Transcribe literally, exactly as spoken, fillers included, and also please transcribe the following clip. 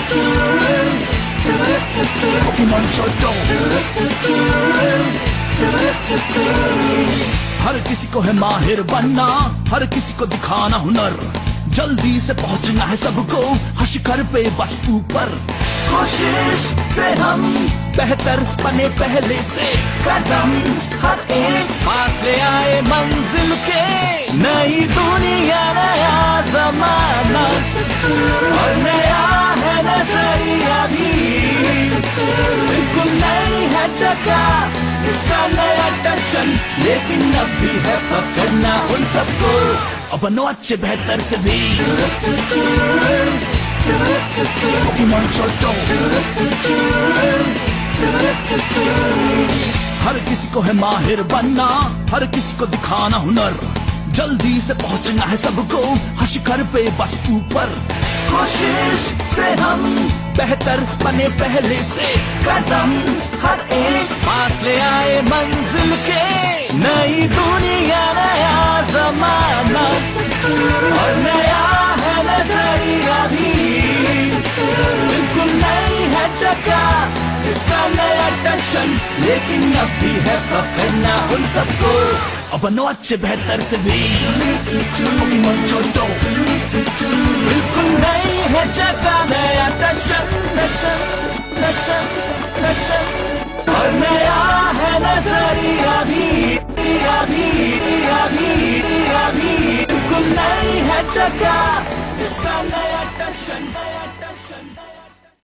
Pokemon Shoto। हर किसी को है माहिर बनना, हर किसी को दिखाना हुनर, जल्दी से पहुंचना है सबको शिखर पे बस ऊपर। कोशिश से हम बेहतर बने पहले से, कदम हर एक पास ले आए मंजिल के। नई दुनिया नया जमाना और नया है नजरिया भी, बिल्कुल नई है जगह इसका नया दर्शन, लेकिन अब भी है पकड़ना उन सबको और बनो अच्छे बेहतर से भी। Pokemon Shoto। हर किसी को है माहिर बनना, हर किसी को दिखाना हुनर, जल्दी से पहुंचना है सबको शिखर पे बस ऊपर। कोशिश से हम बेहतर बने पहले से, कदम हर एक पास ले आए मंजिल के। नई दुनिया नया जमाना और नया है नजरिया भी, बिल्कुल नई है जगह इसका नया दर्शन, लेकिन अब भी है पकड़ना उन सबको और बनो अच्छे बेहतर से भी। Pokemon Shoto। बिल्कुल नई है जगह नया दर्शन, दर्शन दर्शन दर्शन और नया है नजरिया भी, भी, भी, भी, बिल्कुल नई है जगह इसका नया दर्शन, नया